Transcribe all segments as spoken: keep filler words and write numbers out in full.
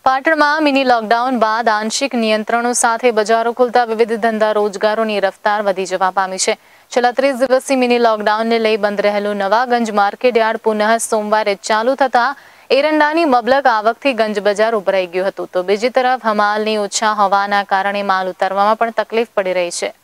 પાટણમાં mini lockdown બાદ આંશિક નિયંત્રણો સાથે બજારો ખુલતા વિવિધ ધંધા રોજગારોની રફતાર વધી જવા પામી છે। છેલ્લા ત્રીસ દિવસથી મિની લોકડાઉનને લઈ બંધ રહેલું નવાગંજ માર્કેટ યાર્ડ પુનઃ સોમવારે ચાલુ થતા એરંડાની મબલક આવકથી ગંજ બજાર ઉભરાઈ ગયું હતું, તો બીજી તરફ હમાલની ઓછા હોવાના કારણે માલ ઉતારવામાં પણ તકલીફ પડી રહી છે।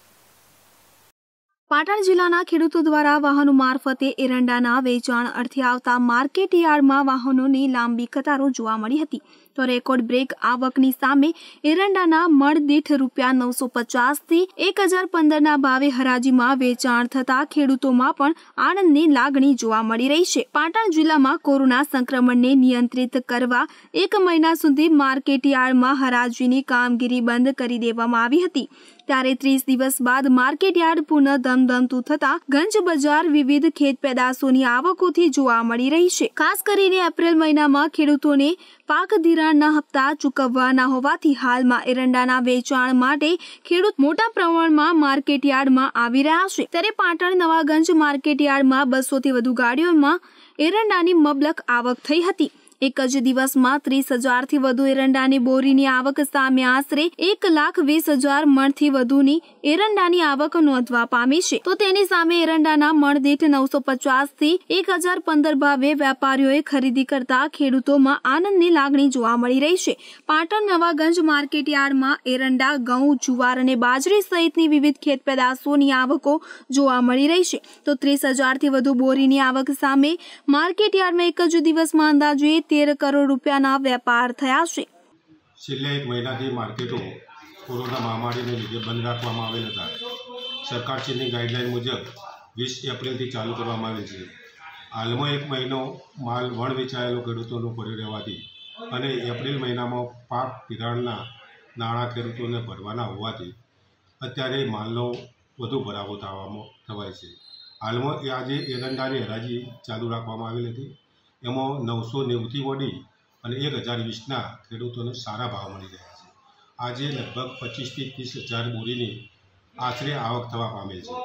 પાટણ જિલ્લાના ખેડૂતો દ્વારા વાહનો મારફતે એરંડાના વેચાણ અર્થે આવતા માર્કેટ યાર્ડમાં વાહનોની લાંબી કતારો જોવા મળી હતી, તો રેકોર્ડ બ્રેક આવકની સામે એરંડાના મણ દીઠ રૂપિયા નવસો પચાસ થી એક હજાર પંદર ના ભાવે હરાજીમાં વેચાણ થતા ખેડૂતોમાં પણ આનંદની લાગણી જોવા મળી રહી છે। પાટણ જિલ્લામાં કોરોના સંક્રમણને નિયંત્રિત કરવા એક મહિના સુધી માર્કેટ યાર્ડમાં હરાજીની કામગીરી બંધ કરી દેવામાં આવી હતી, ત્યારે ત્રીસ દિવસ બાદ માર્કેટ યાર્ડ પુનઃ ધમધમતું થતા ગંજ બજાર વિવિધ ખેત પેદાશોની આવકોથી જોવા મળી રહી છે। ખાસ કરીને એપ્રિલ મહિનામાં ખેડૂતોને પાક ધિરાણના હપ્તા ચૂકવવાના હોવાથી હાલમાં એરંડાના વેચાણ માટે ખેડૂત મોટા પ્રમાણમાં માર્કેટ યાર્ડમાં આવી રહ્યા છે, ત્યારે પાટણ નવાગંજ માર્કેટ યાર્ડમાં બસો થી વધુ ગાડીઓમાં એરંડાની મબલક આવક થઈ હતી। એક જ દિવસમાં ત્રીસ હજાર થી વધુ એરંડાની બોરીની આવક સામે આશરે એક લાખ વીસ હજાર મણથી વધુની એરંડાની આવક નોંધવા પામી છે, તો તેની સામે એરંડાના મણ દીઠ નવસો પચાસ થી એક હજાર પંદર ભાવે વેપારીઓએ ખરીદી કરતા ખેડૂતોમાં આનંદની લાગણી જોવા મળી રહી છે। પાટણ નવાગંજ માર્કેટ યાર્ડમાં એરંડા, ઘઉં, જુવાર અને બાજરી સહિતની વિવિધ ખેત પેદાશોની આવકો જોવા મળી રહી છે, તો ત્રીસ હજાર થી વધુ બોરીની આવક સામે માર્કેટ યાર્ડમાં એક જ દિવસમાં અંદાજે તેર કરોડ રૂપિયાના વેપાર થયા છે। છેલ્લા એક મહિનાથી માર્કેટો કોરોના મહામારીને લીધે બંધ રાખવામાં આવેલ હતા। સરકારશ્રીની ગાઈડલાઈન મુજબ વીસ એપ્રિલથી ચાલુ કરવામાં આવેલ છે। હાલમાં એક મહિનો માલ વણ વેચાયેલો ખેડૂતોનો પડ્યો રહેવાથી અને એપ્રિલ મહિનામાં પાક ધિરાણના નાણાં ખેડૂતોને ભરવાના હોવાથી અત્યારે માલનો વધુ ભરાવો થવામાં થવાય છે। હાલમાં આજે એરંડાની હરાજી ચાલુ રાખવામાં આવેલી હતી, એમાં નવસો નેવુંથી વડી અને એક હજાર વીસના ખેડૂતોને સારા ભાવ મળી રહ્યા છે। આજે લગભગ પચીસથી ત્રીસ હજાર બોરીની આશરે આવક થવા પામેલ છે।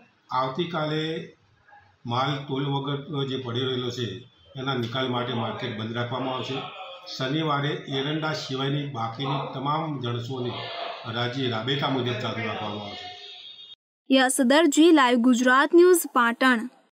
આવતીકાલે માલ તોલ વગરનો જે પડી રહેલો છે એના નિકાલ માટે માર્કેટ બંધ રાખવામાં આવશે। શનિવારે એરંડા સિવાયની બાકીની તમામ જણસોની હરાજી રાબેતા મુજબ ચાલુ રાખવામાં આવશે। Yash Darji, live Gujarat news, Patan.